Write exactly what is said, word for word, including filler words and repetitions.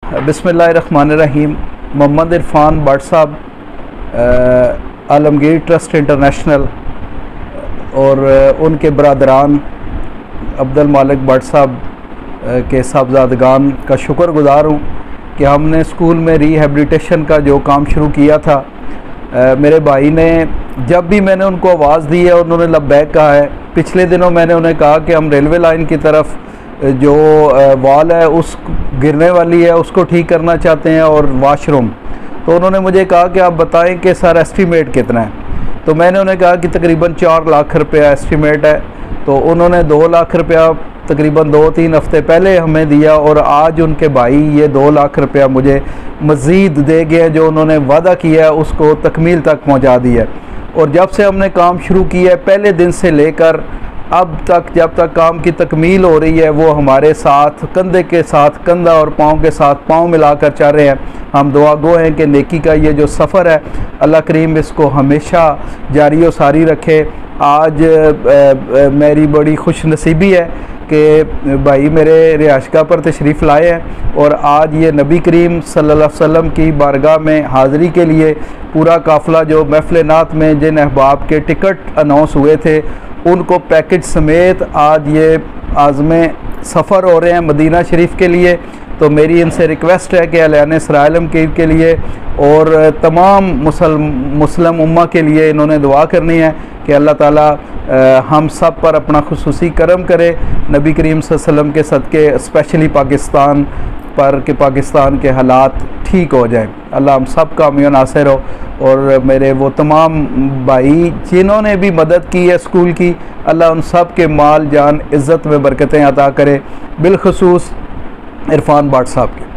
बिस्मिल्लाहिर्रहमानिर्रहीम। मोहम्मद इरफान भट्ट साहब, Alamgir trust international और उनके बरदरान अब्दुल मालिक भट्ट साहब के साहबजादगान का शुक्रगुज़ार हूँ कि हमने स्कूल में रिहैबिलिटेशन का जो काम शुरू किया था, आ, मेरे भाई ने जब भी मैंने उनको आवाज़ दी है उन्होंने लब्बैक कहा है। पिछले दिनों मैंने उन्हें कहा कि हम रेलवे लाइन की तरफ जो वॉल है उस गिरने वाली है उसको ठीक करना चाहते हैं और वाशरूम, तो उन्होंने मुझे कहा कि आप बताएं कि सर एस्टीमेट कितना है। तो मैंने उन्हें कहा कि तकरीबन चार लाख रुपया एस्टीमेट है। तो उन्होंने दो लाख रुपया तकरीबन दो तीन हफ्ते पहले हमें दिया और आज उनके भाई ये दो लाख रुपया मुझे मज़ीद दे गए, जो उन्होंने वादा किया है उसको तकमील तक पहुंचा दिया। और जब से हमने काम शुरू किया है पहले दिन से लेकर अब तक, जब तक काम की तकमील हो रही है, वो हमारे साथ कंधे के साथ कंधा और पाँव के साथ पाँव मिलाकर चल रहे हैं। हम दुआ गो हैं कि नेकी का ये जो सफ़र है अल्लाह करीम इसको हमेशा जारी व सारी रखे। आज आ, आ, मेरी बड़ी खुश नसीबी है कि भाई मेरे रिहाशगाह पर तशरीफ़ लाए हैं और आज ये नबी करीम सल्लल्लाहु अलैहि वसल्लम की बारगाह में हाज़िरी के लिए पूरा काफ़िला जो महफ़िल नात में जिन अहबाब के टिकट अनाउंस हुए थे उनको पैकेज समेत आज ये आज़मे सफ़र हो रहे हैं मदीना शरीफ के लिए। तो मेरी इनसे रिक्वेस्ट है कि अहले इसराइल के लिए और तमाम मुसलम मुस्लिम उम्मा के लिए इन्होंने दुआ करनी है कि अल्लाह ताला हम सब पर अपना खुसूसी करम करे, नबी करीम सल्लल्लाहु अलैहि वसल्लम के सदक़े स्पेशली पाकिस्तान पर कि पाकिस्तान के हालात ठीक हो जाएं। अल्लाह हम सब का मियां नासिर हो। और मेरे वो तमाम भाई जिन्होंने भी मदद की है स्कूल की, अल्लाह उन सब के माल जान इज़्ज़त में बरकतें अता करे, बिलखसूस इरफान भट्ट साहब के।